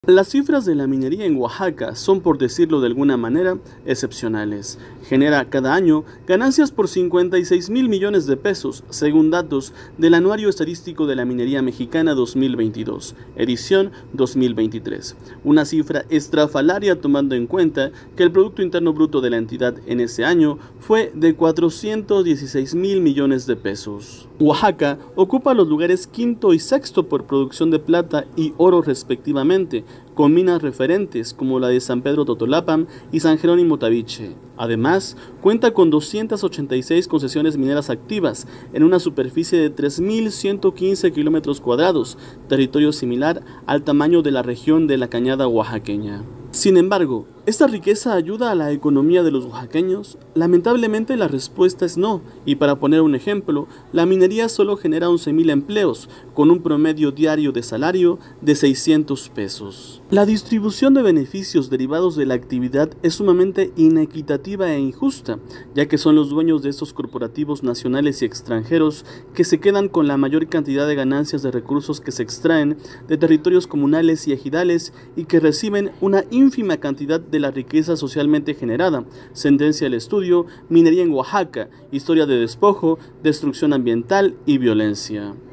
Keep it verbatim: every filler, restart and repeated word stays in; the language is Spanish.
Las cifras de la minería en Oaxaca son, por decirlo de alguna manera, excepcionales. Genera cada año ganancias por cincuenta y seis mil millones de pesos, según datos del Anuario Estadístico de la Minería Mexicana dos mil veintidós, edición dos mil veintitrés. Una cifra estrafalaria tomando en cuenta que el Producto Interno Bruto de la entidad en ese año fue de cuatrocientos dieciséis mil millones de pesos. Oaxaca ocupa los lugares quinto y sexto por producción de plata y oro respectivamente, con minas referentes como la de San Pedro Totolapan y San Jerónimo Tabiche. Además, cuenta con doscientas ochenta y seis concesiones mineras activas en una superficie de tres mil ciento quince kilómetros cuadrados, territorio similar al tamaño de la región de la Cañada Oaxaqueña. Sin embargo, ¿esta riqueza ayuda a la economía de los oaxaqueños? Lamentablemente la respuesta es no, y para poner un ejemplo, la minería solo genera once mil empleos, con un promedio diario de salario de seiscientos pesos. La distribución de beneficios derivados de la actividad es sumamente inequitativa e injusta, ya que son los dueños de estos corporativos nacionales y extranjeros que se quedan con la mayor cantidad de ganancias de recursos que se extraen de territorios comunales y ejidales y que reciben una ínfima cantidad de la riqueza socialmente generada. Sentencia del estudio Minería en Oaxaca, historia de despojo, destrucción ambiental y violencia.